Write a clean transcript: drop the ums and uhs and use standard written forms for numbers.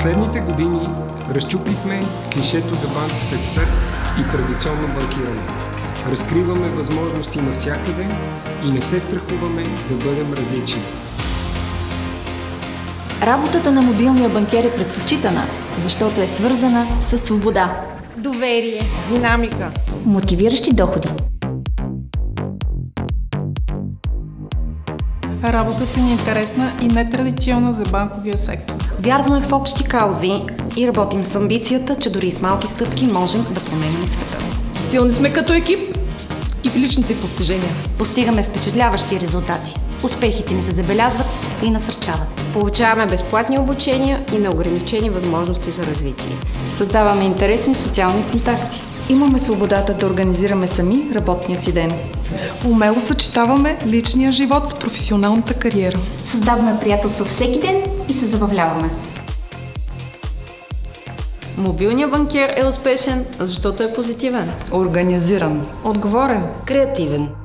последните години разчупихме клишето за банков експерт и традиционно банкиране. Разкриваме възможности навсякъде и не се страхуваме да бъдем различни. Работата на мобилния банкер е предпочитана, защото е свързана с свобода, доверие, динамика, мотивиращи доходи. Работата ни е интересна и нетрадиционна за банковия сектор. Вярваме в общи каузи и работим с амбицията, че дори с малки стъпки можем да променим света. Силни сме като екип и в личните постижения. Постигаме впечатляващи резултати. Успехите ни се забелязват и насърчават. Получаваме безплатни обучения и неограничени възможности за развитие. Създаваме интересни социални контакти. Имаме свободата да организираме сами работния си ден. Умело съчетаваме личния живот с професионалната кариера. Създаваме приятелство всеки ден и се забавляваме. Мобилният банкер е успешен, защото е позитивен, Организиран, отговорен, Креативен.